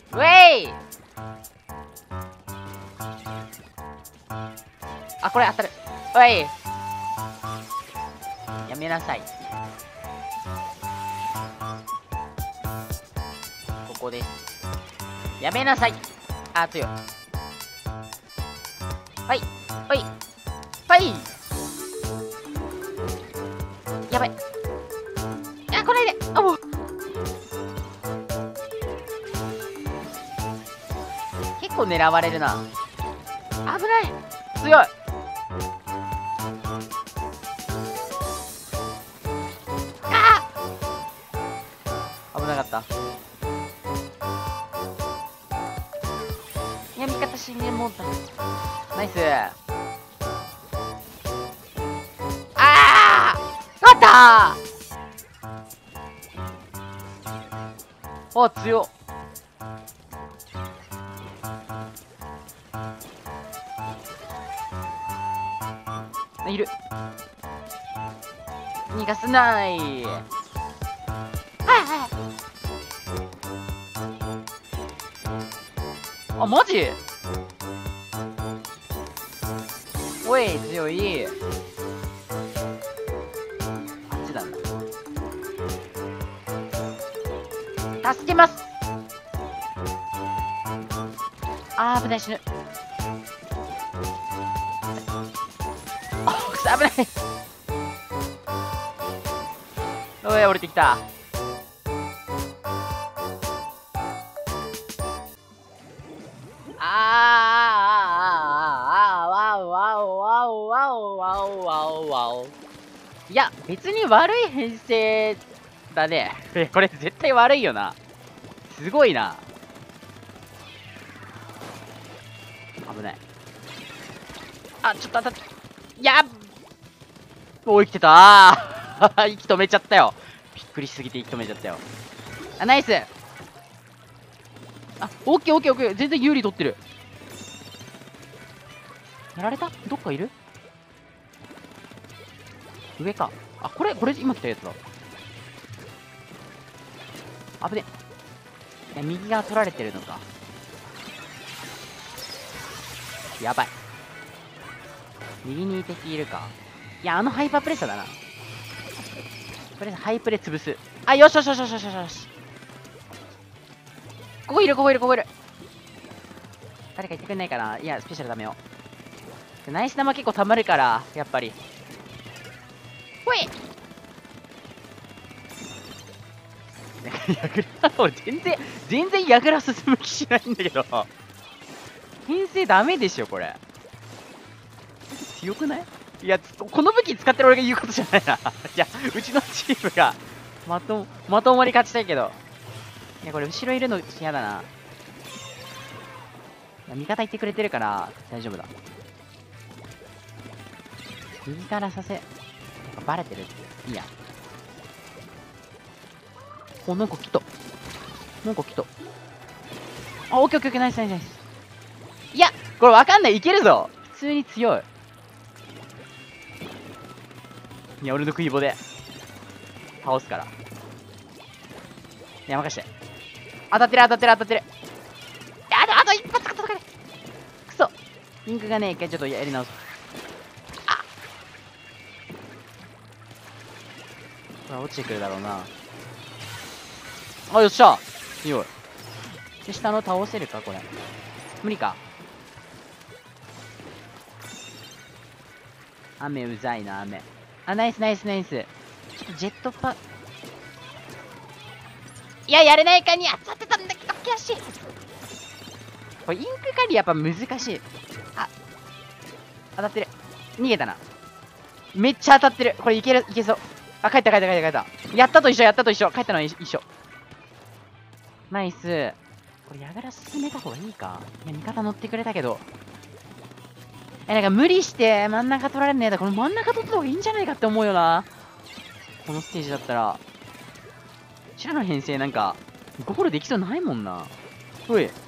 ウェイ。あ、これ当たる。ウェイ。やめなさい。ここです。やめなさい。あ、強い。はい。はい。はい。やばい。あ、これで。あ、もう。結構狙われるな。危ない。強い。ああ、危なかった。いや、味方死んでもうた。ナイス。ああ、勝ったー。あ、強っ。いる。逃がすない。はいはい。あ、マジ。おい、強い。あっちだな。助けます。あー、危ない、死ぬ。あ、くそ、危ない。おい、降りてきた。いや、別に悪い編成だね。これ絶対悪いよな。すごいな。危ない。あ、ちょっと当たって。やっ、もう生きてたー。息止めちゃったよ。びっくりしすぎて息止めちゃったよ。あ、ナイス。あ、オッケーオッケーオッケー。全然有利取ってる。やられた？どっかいる？上か。あ、これ今来たやつだ。危ね。いや、右側取られてるのか。やばい。右に敵いるか。いや、あのハイパープレッシャーだな。とりあえずハイプレ潰す。あ、よしよしよしよしよしよし。ここいる、ここいる、ここいる。誰か言ってくんないかな。いや、スペシャルダメよ。ナイス玉結構溜まるから、やっぱり。ほい。ヤグラ、俺全然ヤグラ進む気しないんだけど。編成ダメでしょ、これ。強くない？いや、この武器使ってる俺が言うことじゃないな。いや、うちのチームがまともに勝ちたいけど。いや、これ後ろいるの嫌だな。いや、味方言ってくれてるから大丈夫だ。右からさせ、バレてるって。いいや。お、なんか来た。なんか来た。あ、オッケーオッケーオッケー、ナイスナイスナイス。いや、これわかんない。いけるぞ。普通に強い。いや、俺の食い棒で倒すから。いや、任して。当たってる当たってる当たってる。いや、あと一発か届かない。くそ。リンクがね、一回ちょっとやり直す。あ、これ落ちてくるだろうな。あ、よっしゃ。強い。で、下の倒せるかこれ。無理か。雨うざいな、雨。あ、ナイスナイスナイス。ちょっとジェットパ、いや、やれないかに当たってたんだけど、悔しい。これ、インク狩りやっぱ難しい。あ、当たってる。逃げたな。めっちゃ当たってる。これいける、いけそう。あ、帰った帰った帰った帰った。やったと一緒、やったと一緒。帰ったのは一緒。ナイス。これ、矢倉進めた方がいいか。いや、味方乗ってくれたけど。なんか無理して真ん中取られるのやだ。この真ん中取った方がいいんじゃないかって思うよな。このステージだったら。うちらの編成なんか、ゴールできそうないもんな。おい。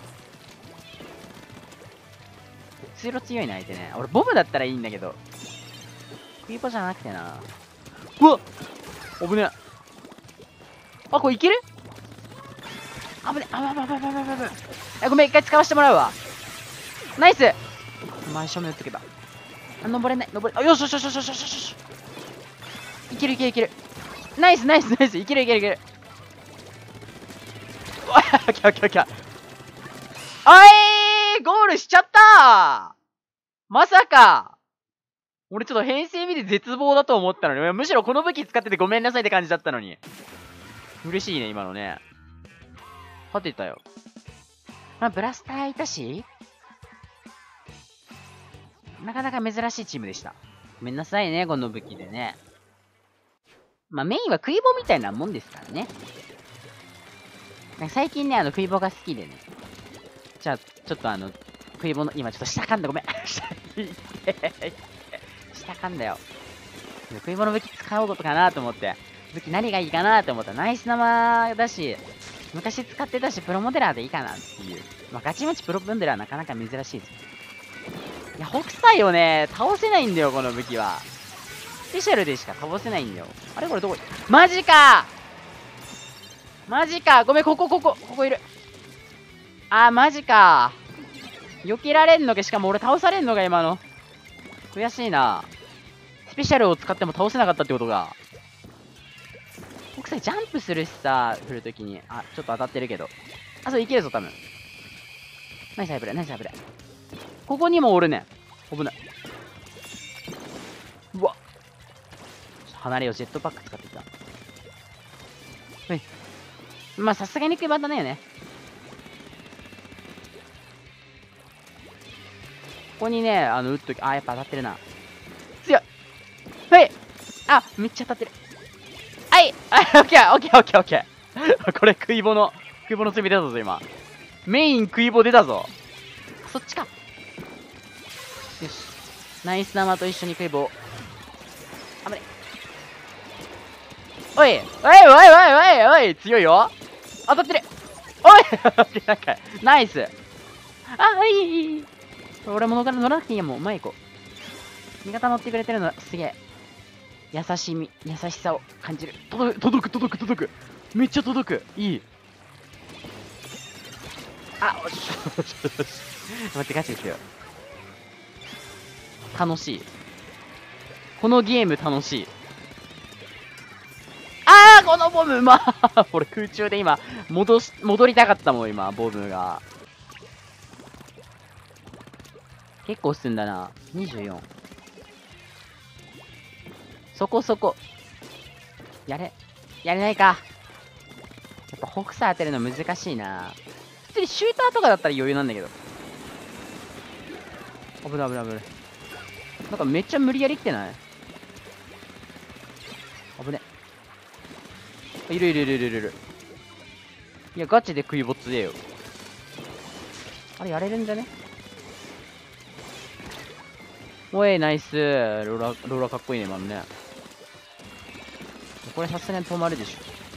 通路強いな、相手ね。俺、ボムだったらいいんだけど。クイポじゃなくてな。うわっ、危ねえ。あ、これいける？ 危ね。ごめん、一回使わせてもらうわ。ナイス。真正面打っとけば。登れない。よしよしよしよしよしよし。いける。ナイス。いける。オッケー。ゴールしちゃったー。まさか。俺ちょっと編成見て絶望だと思ったのに。むしろこの武器使っててごめんなさいって感じだったのに。嬉しいね、今のね。勝てたよ。まあ、ブラスターいたし、なかなか珍しいチームでした。ごめんなさいね、この武器でね。まあ、メインはクイボみたいなもんですからね。最近ね、クイボが好きでね。じゃあ、ちょっとクイボの、今ちょっと下噛んだ、ごめん。下噛んだよ。クイボの武器使おうことかなと思って。武器何がいいかなと思ったら、ナイス生だし、昔使ってたし、プロモデラーでいいかなっていう。まあ、ガチムチプロモデラーなかなか珍しいです。いや、北斎をね、倒せないんだよ、この武器は。スペシャルでしか倒せないんだよ。あれこれどこマジかごめん、ここいる。マジか避けられんのか、しかも俺倒されんのか、今の。悔しいな。スペシャルを使っても倒せなかったってことが。北斎ジャンプするしさ、振るときに。ちょっと当たってるけど。そう、いけるぞ、多分。ナイスハイプレイ。ここにもおるねん。危ない。うわ。離れよ、ジェットパック使ってきた。はい。まあ、さすがにクイバだね。ここにね、打っとき、やっぱ当たってるな。強い。はい。めっちゃ当たってる。はい。オッケー。これ、クイボの罪出たぞ、今。メインクイボ出たぞ。そっちか。よし。ナイス生と一緒にクイボ。危ね。おい、強いよ。当たってる。おいなんか、ナイス。いい。俺も乗らなくていいや、もう、前行こう。味方乗ってくれてるの、すげえ。優しさを感じる。届く。めっちゃ届く。いい。おし。待って、ガチですよ。楽しい。このゲーム楽しい。このボム、俺空中で今、戻りたかったもん、今、ボムが。結構進んだな。24。そこ。やれないか。やっぱ北斎当てるの難しいな。普通にシューターとかだったら余裕なんだけど。危ない。なんかめっちゃ無理やり来てない？危ね。いる。いや、ガチで食いぼっつでよ。あれ、やれるんじゃね？おい、ナイス。ローラかっこいいね、今のね。これさすがに止まるでし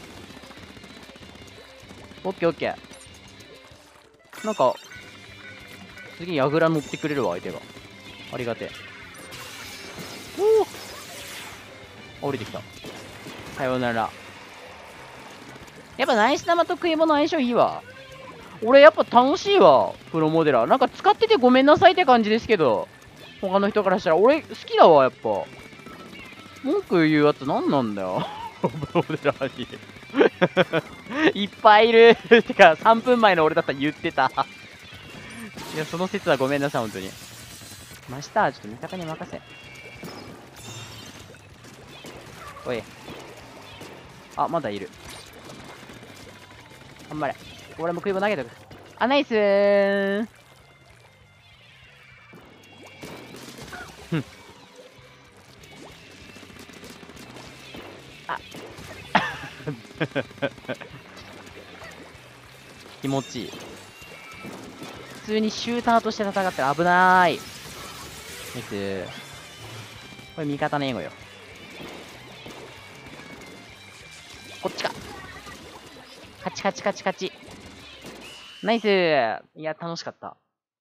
ょ。オッケー。なんか、次、ヤグラ乗ってくれるわ、相手が。ありがてえ。降りてきた。さようなら。やっぱナイス玉と食い物相性いいわ。俺やっぱ楽しいわ、プロモデラー。なんか使っててごめんなさいって感じですけど、他の人からしたら俺好きだわ、やっぱ。文句言うやつ何なんだよ。プロモデラーに。いっぱいいる。てか、3分前の俺だったら言ってた。いや、その説はごめんなさい、本当に。マスター、ちょっと味方に任せ。おい。まだいる。頑張れ。俺も食い物投げとく。ナイスー。気持ちいい。普通にシューターとして戦ってる。危なーい。ナイスー。これ味方の英語よ。こっちか。勝ち。ナイスー。いや、楽しかった。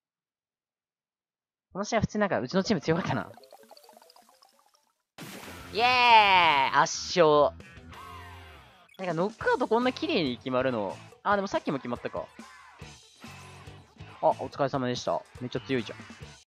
この試合普通になんかうちのチーム強かったな。イエーイ圧勝。なんかノックアウトこんな綺麗に決まるのあ、でもさっきも決まったか。あ、お疲れ様でした。めっちゃ強いじゃん。